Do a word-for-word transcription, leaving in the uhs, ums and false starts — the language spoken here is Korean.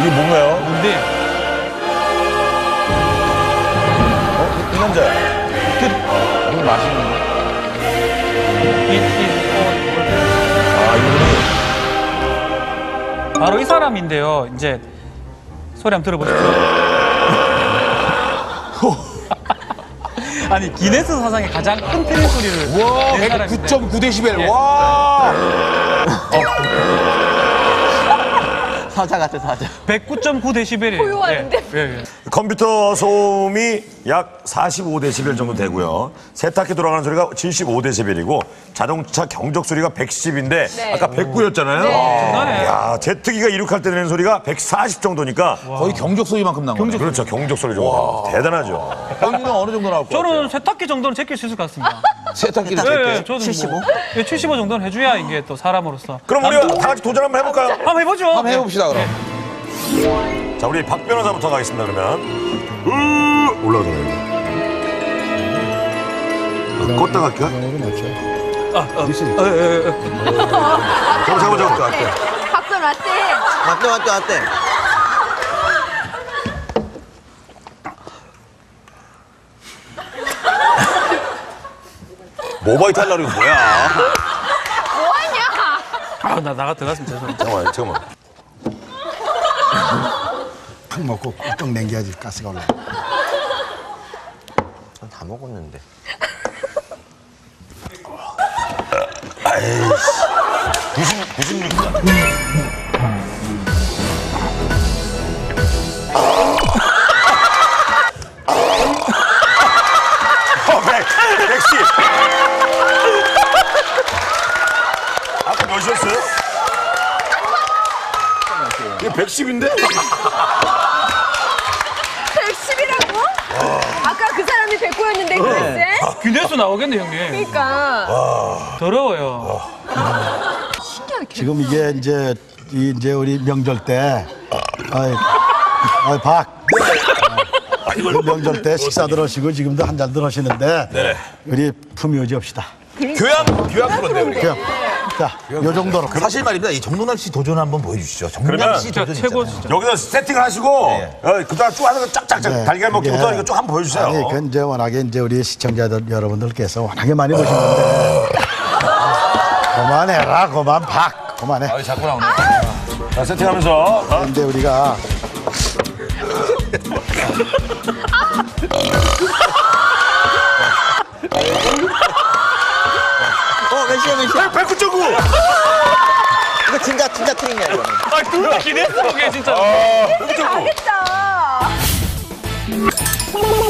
이게 뭔가요? 뭔데? 어? 이 남자야. 그, 이거 맛있는데? 이, 이, 어, 아, 이거. 바로 이 사람인데요. 이제 소리 한번 들어보십시오. 아니 기네스 사상의 가장 큰 트림 소리를 와, 낸 사람인데. 구 점 구 데시벨. 예. 와. 사자 같아, 사자. 백구 점 구 데시벨이에요. 고요한데. 예, 예, 예. 컴퓨터 소음이 약 사십오 데시벨 정도 되고요. 세탁기 돌아가는 소리가 칠십오 데시벨이고 자동차 경적 소리가 백십인데 네. 아까 백구였잖아요. 장난해. 야, 제트기가 이륙할 때 내는 소리가 백사십 정도니까 거의 경적 소리만큼 나온 거네. 그렇죠. 경적 소리 정도. 대단하죠. 형님은 어느 정도 나올 것 같아요? 저는 세탁기 정도는 제낄 수 있을 것 같습니다. 세탁기를 예, 제껴. 예, 저도 칠십오? 뭐, 예, 칠십오 정도는 해줘야 이게 또 사람으로서. 그럼 우리가 다 같이 도전 한번 해볼까요? 한번 해보죠. 한번 해봅시다, 그럼. 자, 우리 박 변호사부터 가겠습니다, 그러면. 으, 올라가잖아요. 껐다 갈까? 아, 아, 예, 예, 예. 잠깐, 잠깐, 잠깐. 박수 맞지? 맞대, 맞대, 맞대. 모바이트 하려고 이거 뭐야? 뭐하냐? 아, 나 나가 들어갔으면 죄송합니다. 잠깐만, 잠깐만. 팍 먹고 꿀떡 남겨야지 가스가 올라. 전 다 먹었는데. 구십, 구십육 단. 어, 백, 백십. 아까 몇이었어요? 이거 백십인데? 백십이라고? 아까 그 사람이 백구였는데 그랬대? 기네스 나오겠네, 형님. 그러니까. 더러워요. 지금 이게 이제 이 이제 우리 명절 때, 어이, 어이 박. 어, 그 명절 때 식사 들어오시고 지금도 한 잔 들어오시는데 네. 우리 품위 유지합시다. 교양, 교양 프로인데, 우리. 그냥 자, 요 정도로. 사실 말입니다. 이 정동남 씨 도전 한번 보여주시죠. 정동남 그러면 씨 진짜 도전 최고 있잖아요. 진짜. 여기서 세팅을 하시고, 어, 그다음 쭉 하는 거 쫙쫙쫙 네, 달걀 먹기부터 이게- 이거 쭉 한번 보여주세요. 아니, 그 이제 워낙에 이제 우리 시청자들 여러분들께서 워낙에 많이 보시는데 그만해라, 그만 박, 그만해. 아, 자꾸 나오네. 자, 세팅하면서. 어? 근데 우리가 어, 몇 시야, 몇 시야? 백구 점 구! 이거 진짜, 진짜 트릭이야, 이거는. 아, 둘다 기네스 보게 진짜. 백구 점 구! 잘했다.